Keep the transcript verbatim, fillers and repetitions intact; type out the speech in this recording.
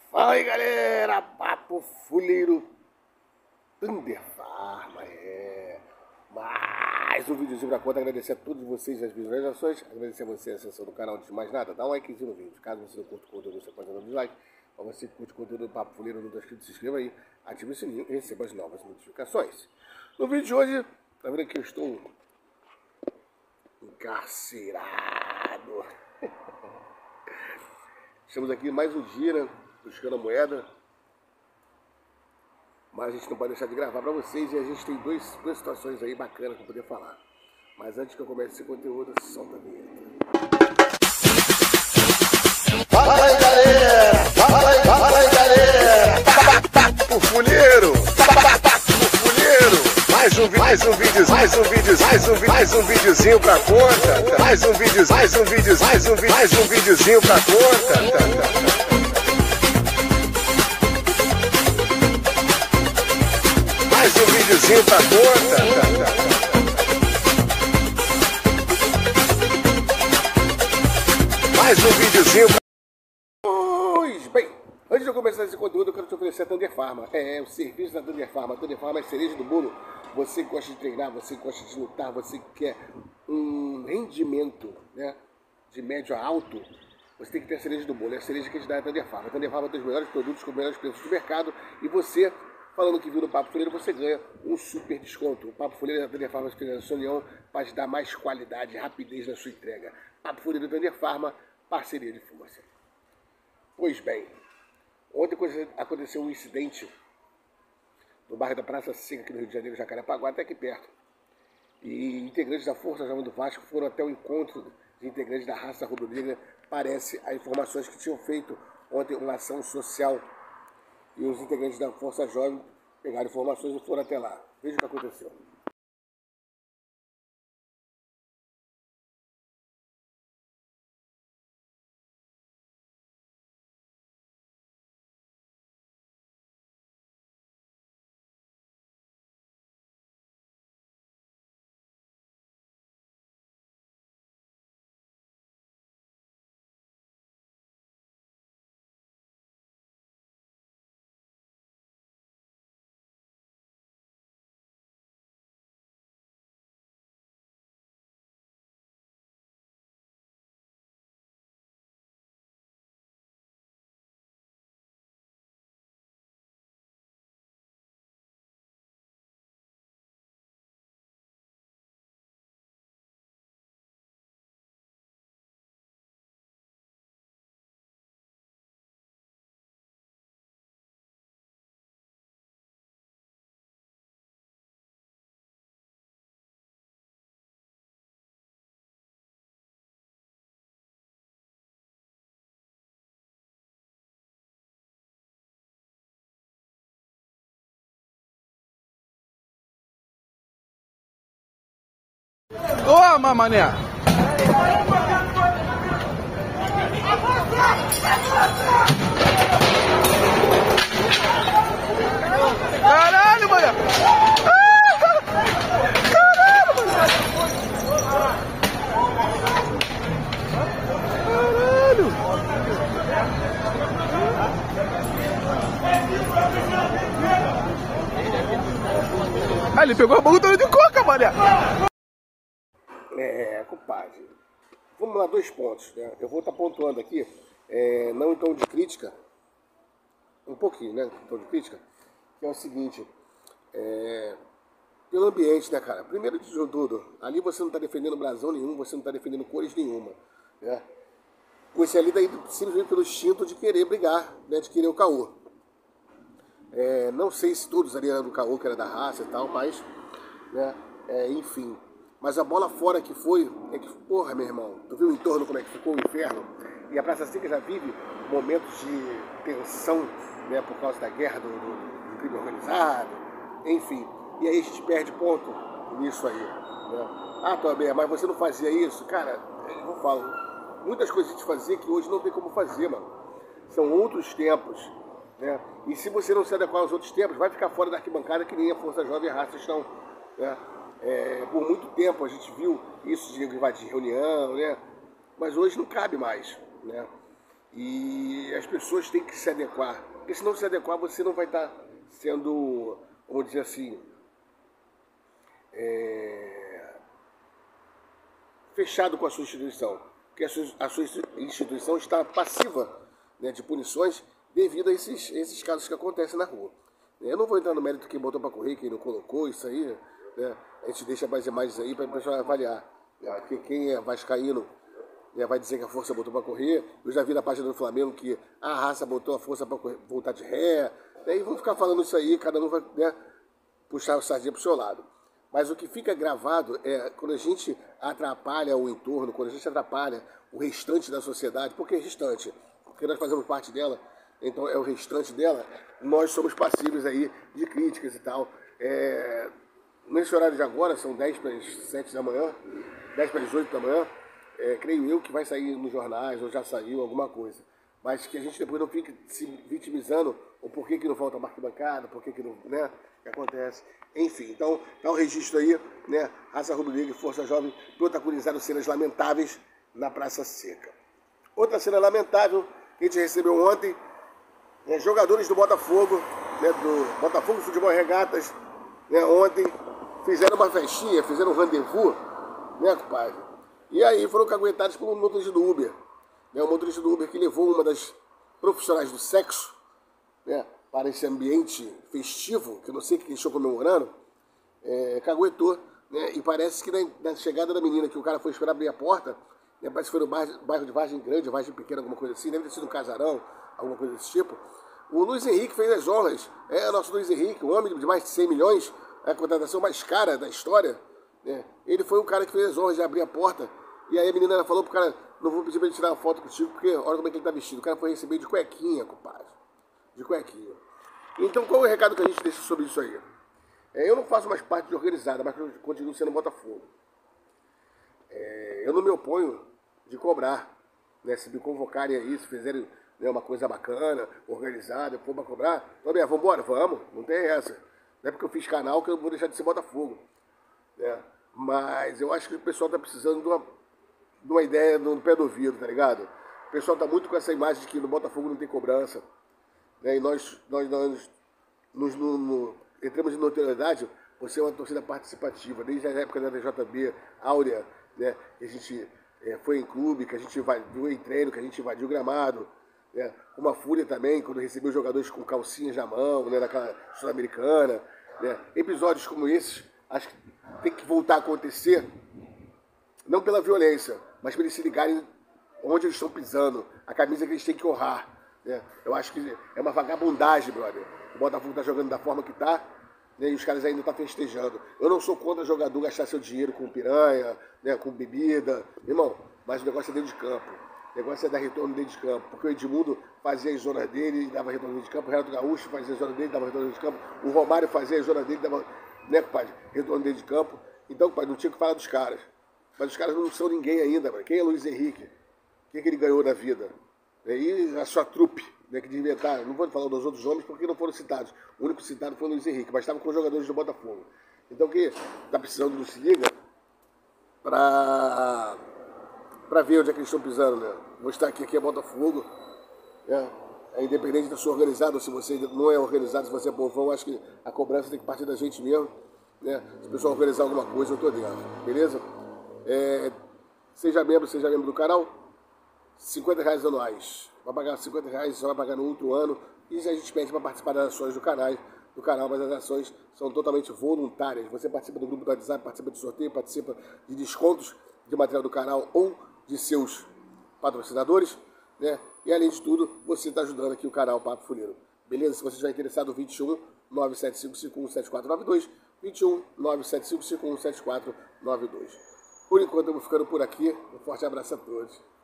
Fala aí, galera, papo fuleiro Thunder Farma, é mais um videozinho pra conta. Agradecer a todos vocês as visualizações, agradecer a você a acessão do canal. Antes de mais nada, dá um likezinho no vídeo. Caso você não curta o conteúdo, você pode dar um dislike. Mas você que curte o conteúdo do papo fuleiro, não está inscrito, se inscreva aí, ative o sininho e receba as novas notificações. No vídeo de hoje, tá vendo que eu estou encarcerado. Estamos aqui mais um dia, né, buscando a moeda, mas a gente não pode deixar de gravar para vocês e a gente tem dois, duas situações aí bacanas para poder falar. Mas antes que eu comece esse conteúdo, solta a vinheta. Fala aí, galera! Fala aí, fala aí, galera! Papo fuleiro! Papo fuleiro! Mais um, mais um vídeo, mais um vídeo, mais um, mais um videozinho pra conta. Mais um vídeo, mais um vídeo, mais um, mais um videozinho pra conta. Mais um videozinho pra conta. Mais um videozinho pra... Pois bem, antes de eu começar esse conteúdo, eu quero te oferecer a Thunder Farma. É, o serviço da Thunder Farma. A Thunder Farma é a cereja do bolo. Você que gosta de treinar, você que gosta de lutar, você que quer um rendimento, né, de médio a alto, você tem que ter a cereja do bolo. É a cereja que a gente dá a Thunder Farma. A Thunder Farma tem os melhores produtos com os melhores preços do mercado. E você, falando que viu no Papo Fuleiro, você ganha um super desconto. O Papo Fuleiro da Thunder Farma fez a sua união para te dar mais qualidade e rapidez na sua entrega. Papo Fuleiro da Thunder Farma, parceria de força. Pois bem, ontem aconteceu um incidente no bairro da Praça Seca, aqui no Rio de Janeiro, Jacarepaguá, até aqui perto. E integrantes da Força Jovem do Vasco foram até o encontro de integrantes da raça rubro-negra. Parece a informações que tinham feito ontem uma ação social. E os integrantes da Força Jovem pegaram informações e foram até lá. Veja o que aconteceu. Toma, mané! Caralho, mané! Caralho, mané! Caralho! Ah, ele pegou a boca de coca, mané! É, compadre. Vamos lá, dois pontos, né? Eu vou estar pontuando aqui, é, não em tom de crítica, um pouquinho, né? Em tom de crítica, que é o seguinte, é, pelo ambiente, né, cara? Primeiro de tudo, ali você não está defendendo brasão nenhum, você não está defendendo cores nenhuma, né? Você ali está indo simplesmente pelo instinto de querer brigar, né? De querer o caô. É, não sei se todos ali eram do caô, que era da raça e tal, mas, né? É, enfim. Mas a bola fora que foi, é que, porra, meu irmão, tu viu o entorno como é que ficou o inferno? E a Praça Seca já vive momentos de tensão, né, por causa da guerra do, do, do crime organizado, enfim. E aí a gente perde ponto nisso aí, né? Ah, Tomé, mas você não fazia isso? Cara, eu vou falar, muitas coisas a gente fazia que hoje não tem como fazer, mano. São outros tempos, né? E se você não se adequar aos outros tempos, vai ficar fora da arquibancada que nem a Força Jovem e a raça estão, né? É, por muito tempo a gente viu isso de invadir reunião, né? Mas hoje não cabe mais, né? E as pessoas têm que se adequar. Porque se não se adequar, você não vai estar sendo, vamos dizer assim, é, fechado com a sua instituição. Porque a sua, a sua instituição está passiva, né, de punições devido a esses, esses casos que acontecem na rua. Eu não vou entrar no mérito quem botou para correr, quem não colocou, isso aí, né? A gente deixa mais imagens aí para o pessoal avaliar. Né? Porque quem é vascaíno, né, vai dizer que a força botou para correr. Eu já vi na página do Flamengo que a raça botou a força para voltar de ré. Né? E vão ficar falando isso aí, cada um vai, né, puxar o sardinha para o seu lado. Mas o que fica gravado é quando a gente atrapalha o entorno, quando a gente atrapalha o restante da sociedade. Por que restante? Porque nós fazemos parte dela, então é o restante dela, nós somos passíveis aí de críticas e tal. É, nesse horário de agora, são dez para as sete da manhã, dez para as oito da manhã, é, creio eu que vai sair nos jornais, ou já saiu alguma coisa. Mas que a gente depois não fique se vitimizando, o porquê que não falta arquibancada, porquê que não, né, que acontece. Enfim, então, tá o registro aí, né, Raça Rubro-Negra e Força Jovem protagonizaram cenas lamentáveis na Praça Seca. Outra cena lamentável que a gente recebeu ontem, é, jogadores do Botafogo, né, do Botafogo Futebol e Regatas, né, ontem fizeram uma festinha, fizeram um rendezvous, né, compadre? E aí foram caguetados por um motorista do Uber, né, um motorista do Uber que levou uma das profissionais do sexo, né, para esse ambiente festivo, que eu não sei o que eles estão comemorando, é, caguetou, né, e parece que na, na chegada da menina, que o cara foi esperar abrir a porta, né, parece que foi no bairro, bairro de Vargem Grande, Vargem Pequena, alguma coisa assim, deve ter sido um casarão, alguma coisa desse tipo. O Luiz Henrique fez as honras, é nosso Luiz Henrique, um homem de mais de cem milhões, a contratação mais cara da história, né, ele foi o cara que fez as honras de abrir a porta, e aí a menina falou pro cara, não vou pedir pra ele tirar uma foto contigo, porque olha como é que ele tá vestido. O cara foi receber de cuequinha, compadre. De cuequinha. Então qual é o recado que a gente deixa sobre isso aí? É, eu não faço mais parte de organizada, mas eu continuo sendo Botafogo. É, eu não me oponho de cobrar, né, se me convocarem aí, se fizerem, né, uma coisa bacana, organizada, for pra cobrar, então, vamos embora, vamos, não tem essa. Não é porque eu fiz canal que eu vou deixar de ser Botafogo. Né? Mas eu acho que o pessoal tá precisando de uma, de uma ideia no pé do ouvido, tá ligado? O pessoal tá muito com essa imagem de que no Botafogo não tem cobrança. Né? E nós, nós, nós nos, no, no, entramos em notoriedade por ser uma torcida participativa, desde a época da D J B, Áurea, né? Que a gente é, foi em clube, que a gente invadiu em treino, que a gente invadiu o gramado, né? Uma fúria também, quando recebeu jogadores com calcinhas na mão, né? Naquela Sul-Americana, né? Episódios como esses, acho que tem que voltar a acontecer, não pela violência, mas para eles se ligarem onde eles estão pisando, a camisa que eles têm que honrar. Né? Eu acho que é uma vagabundagem, brother. O Botafogo está jogando da forma que está, né, e os caras ainda estão festejando. Eu não sou contra jogador gastar seu dinheiro com piranha, né, com bebida, irmão, mas o negócio é dentro de campo. O negócio é dar retorno dentro de campo. Porque o Edmundo fazia as zonas dele e dava retorno dentro de campo, o Renato Gaúcho fazia as zonas dele e dava retorno dentro de campo, o Romário fazia as zonas dele e dava, né, compadre, retorno dentro de campo. Então, compadre, não tinha que falar dos caras. Mas os caras não são ninguém ainda, mano. Quem é Luiz Henrique? O que, é que ele ganhou na vida? E a sua trupe, né, que de inventar, não vou falar dos outros nomes porque não foram citados. O único citado foi o Luiz Henrique, mas estava com os jogadores do Botafogo. Então quem está precisando do Se Liga para para ver onde é que eles estão pisando, né? Vou estar aqui, aqui é Botafogo, né? É independente da sua organizada, ou se você não é organizado, se você é povão, acho que a cobrança tem que partir da gente mesmo, né? Se o pessoal organizar alguma coisa, eu estou dentro, beleza? É, seja membro, seja membro do canal, cinquenta reais anuais. Vai pagar cinquenta reais, só vai pagar no outro ano. E a gente pede para participar das ações do canal, do canal, mas as ações são totalmente voluntárias. Você participa do grupo do WhatsApp, participa de sorteio, participa de descontos de material do canal ou de seus patrocinadores, né? E além de tudo, você está ajudando aqui o canal Papo Fuleiro. Beleza? Se você estiver interessado, vinte e um, nove sete cinco cinco um, sete quatro nove dois, vinte e um, nove sete cinco cinco um, sete quatro nove dois. Por enquanto eu vou ficando por aqui. Um forte abraço a todos.